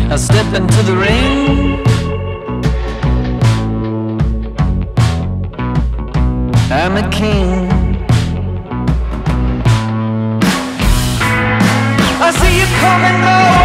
I step into the ring. I'm a king. I see you coming now.